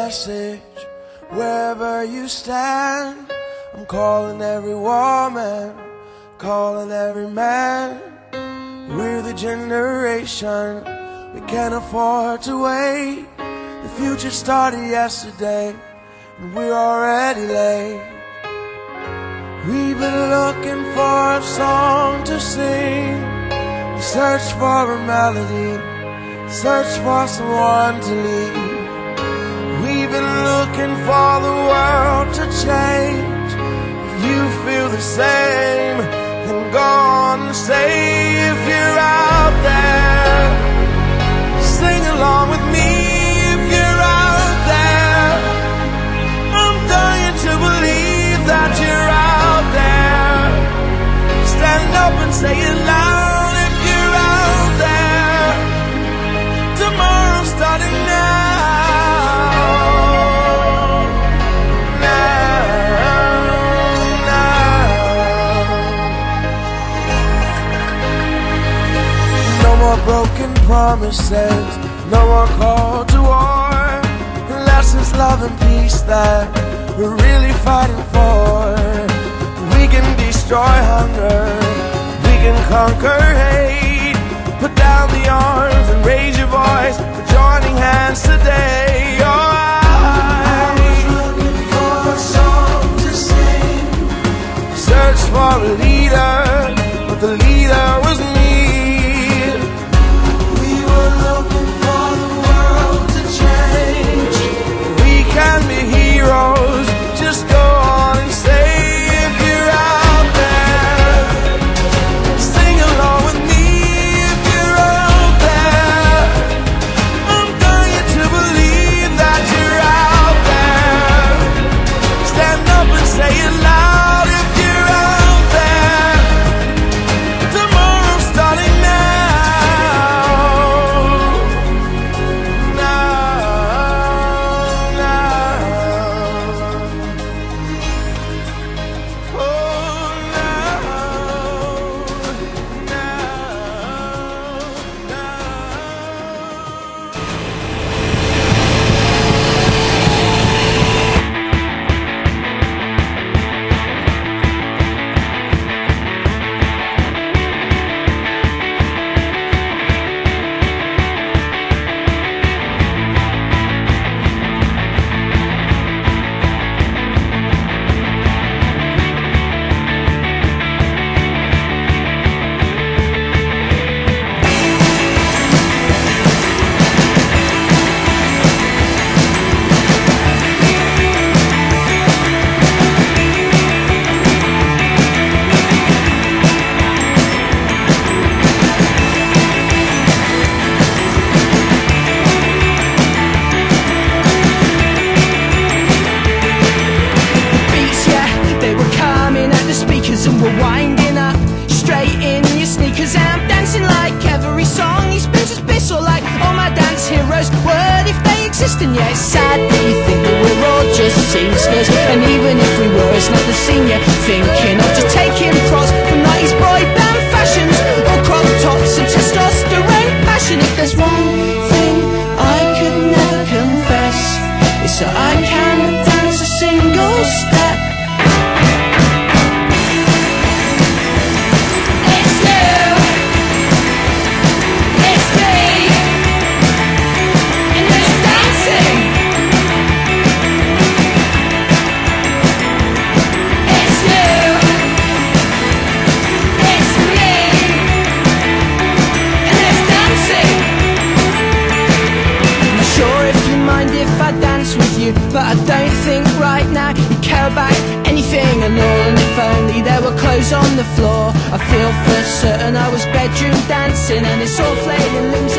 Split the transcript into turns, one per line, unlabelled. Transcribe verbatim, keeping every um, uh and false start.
message wherever you stand. I'm calling every woman, calling every man. We're the generation, we can't afford to wait. The future started yesterday, and we're already late. We've been looking for a song to sing. We search for a melody, search for someone to lead. We've been looking for the world to change. If you feel the same, then go on and say, if you're out there, sing along with me. If you're out there, I'm dying to believe that you're out there. Stand up and say it loud. If you're out there, tomorrow's starting now. Broken promises, no more call to war, unless it's love and peace that we're really fighting for. We can destroy hunger, we can conquer hate. Put down the arms and raise your voice. We're joining hands today. Oh, I, I was looking for a song to sing. Search for a leader, but the leader was me. Can be heroes, just go on and say, if you're out there, sing along with me. If you're out there, I'm dying to believe that you're out there. Stand up and say it loud. If you're out there, tomorrow's starting now. And we're winding up straight in your sneakers, and I'm dancing like every song he's been to piss, or like all my dance heroes would if they exist. And yeah, it's sad that you think that we're all just seamsters, and even if we were, it's not the scene you're thinking of. Just taking pros from nineties boy band fashions, or crop tops and testosterone passion. If there's one thing I could never confess, it's that I can't dance a single step. But I don't think right now you care about anything and all. And if only there were clothes on the floor, I feel for certain I was bedroom dancing, and it's all flailing limbs